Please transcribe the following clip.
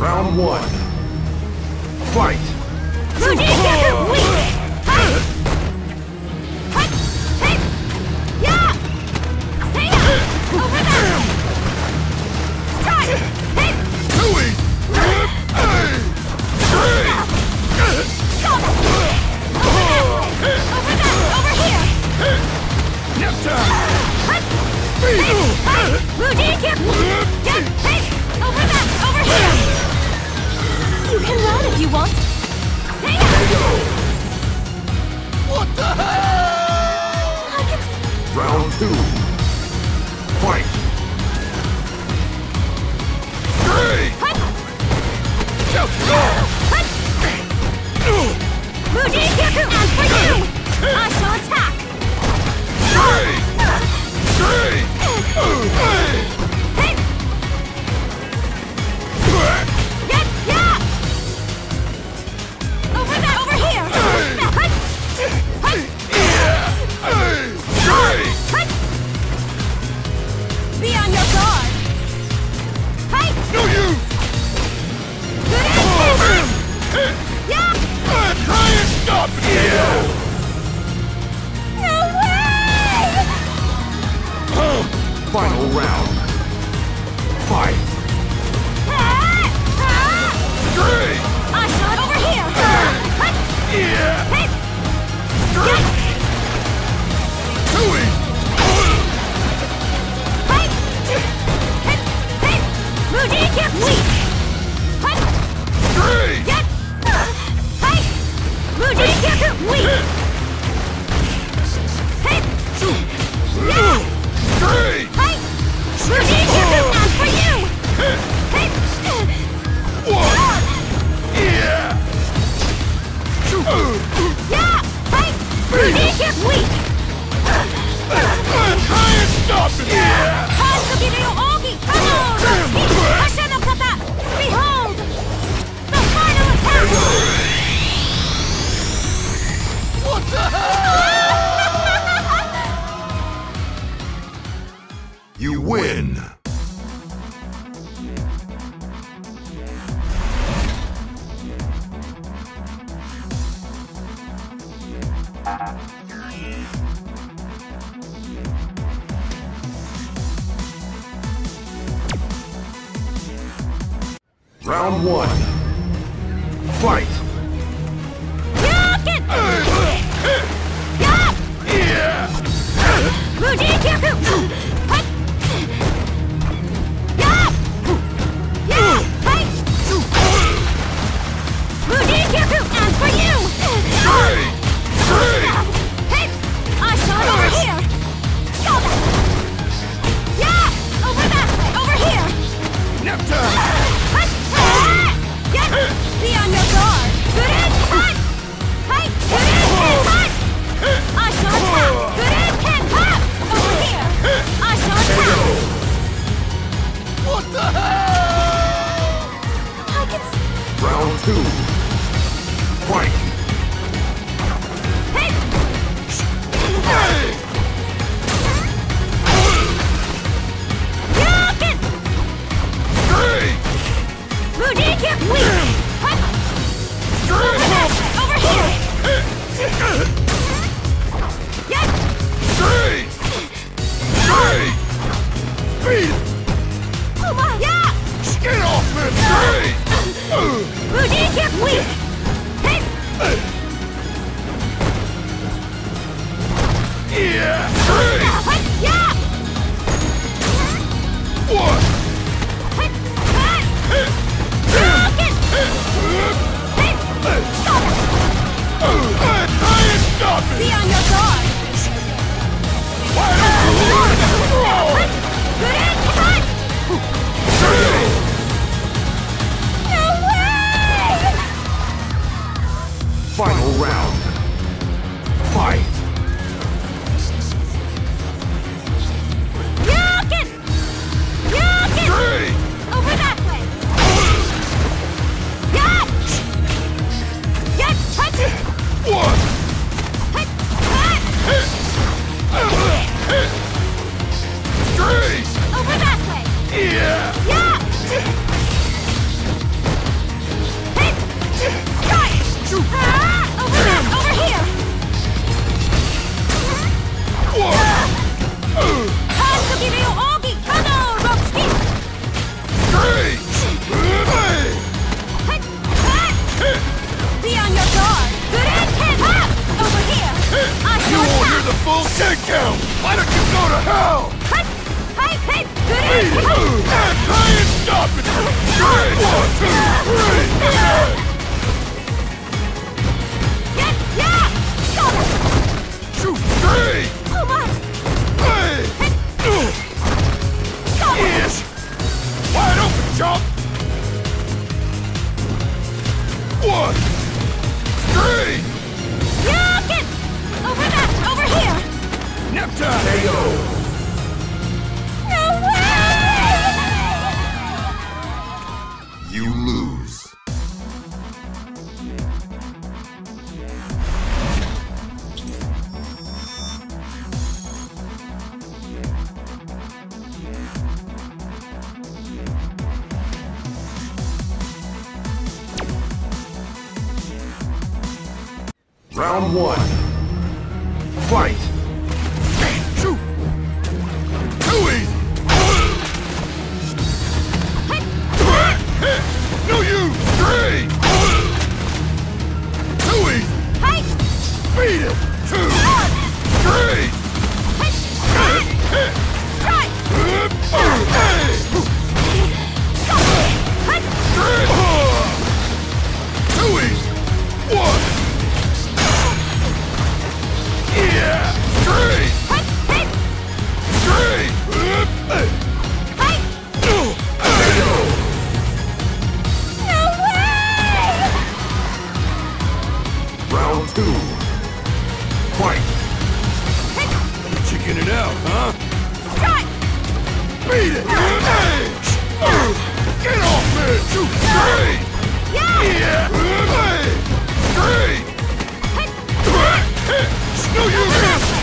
Round one. Fight! You can run if you want. What the hell? Round two. Fight! Just go! And for you! I shall attack! Over here! Be on your guard! No use! Try and stop it! No way! Final round. Fight! I shot over here! Get weak! Get! Get weak! And for you! Get weak! Try and stop it! Behold! The final attack! What the hell? You win! Round one. Fight! And for you! I shot over here! Over that way! Over here! Be on your guard! Good in, cut! Hey! Good in, cut! I shall attack! Good in, cut! Over here! I shall attack! What the hell? I can see... Round two. Fight! Hey! Get weak! Over that way! Over here! Yes! Oh my! Yeah! Get off me! Get weak! Hey! Yeah! Yeah! What? Stop it! Be on your guard! Good in, cut! No way! Final round. Fight! Yakin! Over that way! Yak! Get! What? Over that way! Yeah! Yeah! Round one. Fight! Shoot! Too easy! No use! Three! Too easy! Beat it! 2, 3! Too easy! 1! Yeah! 3! 3! Round 2. Fight! Chicken it out, huh? Beat it! Get off me! 2, 3! Yeah! 3! No use!